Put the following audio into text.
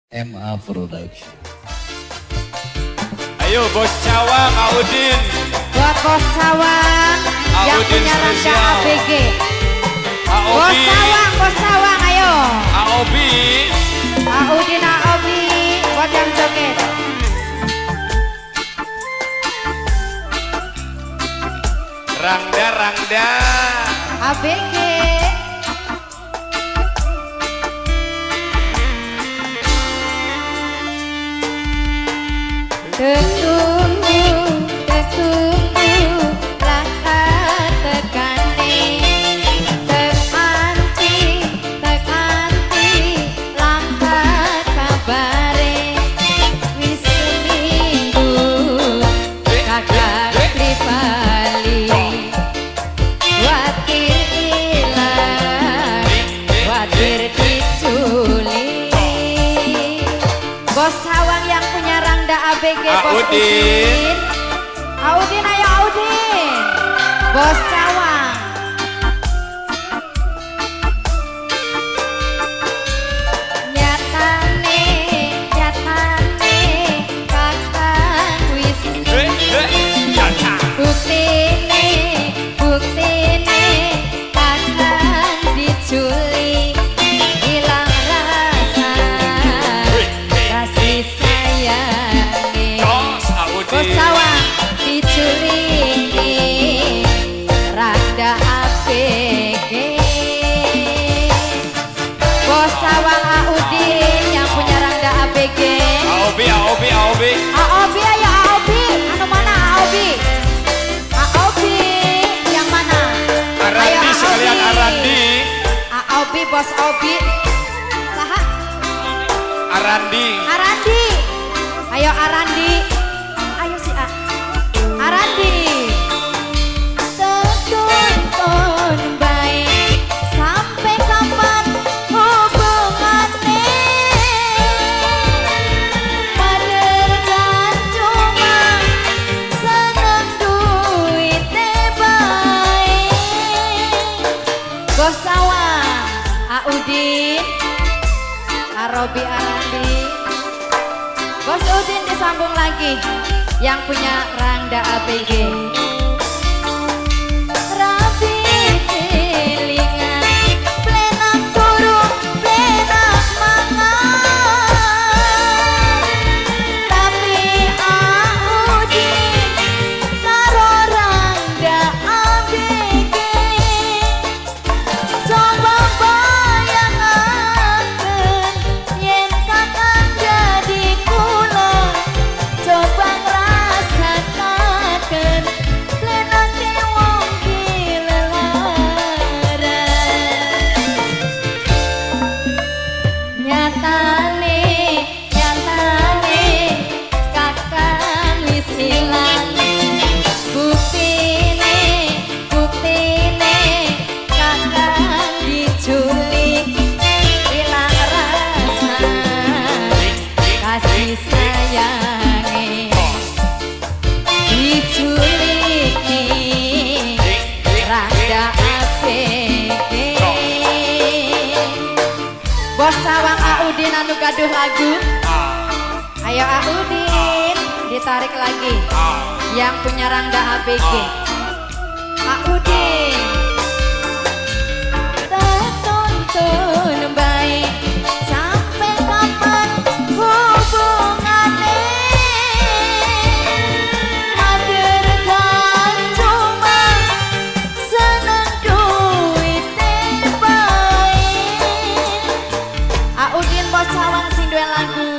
MA Production. Ayo Bos Cawang, Audin. Buat Bos Cawang yang punya rangka ABG. Bos Cawang, ayo. Aobi. Audin, Aobi, buat yang joget. Rangda. ABG. Tetunggu, laka tekane, tekanti, langka kabare, wis seminggu, kakak pribali, watir ilang, watir diculi. Bos Cawang yang punya rangda ABG, Bos Udin. Audin, ayo Audin. Bos Cawang. Nyatane, kakak wis buktine, kakak diculik, hilang rasa kasih sayangi. Bos Cawang diculik, rangda ABG. Bos Cawang Audin yang punya rangda ABG. Aobi. Aobi, ayo Aobi. Anu mana Aobi? Aobi yang mana? Arandi sekalian Arandi. Aobi, Bos Aobi. Saha? Arandi. Ayo Arandi. Ayo si A. Arandi. Tonton baik sampai kapan hubungannya? Paderkan cuma seneng duitnya baik. Bos Cawang, Audin, Arobi, Arandi. Bos Udin disambung lagi yang punya rangda ABG. Rapi telinga, plenak turun, plenak mangan. Tapi Audin karo rangda ABG. Coba bayangaken yen kakang jadi kula. Coba ngrasakaken plenake wong kilelaran. Nyatane kakang wis ilang. Buktine kakang diculik, hilang rasa kasih sayangi. Diculik rangda ABG. Bos Cawang Audin anu gaduh lagu. Ayo Audin, ditarik lagi yang punya rangda ABG. Audin. Tonton baik sampai kapan hubungannya? Paderkan cuma seneng duitnya baik. Audin, Bos Cawang sing duwe lagu.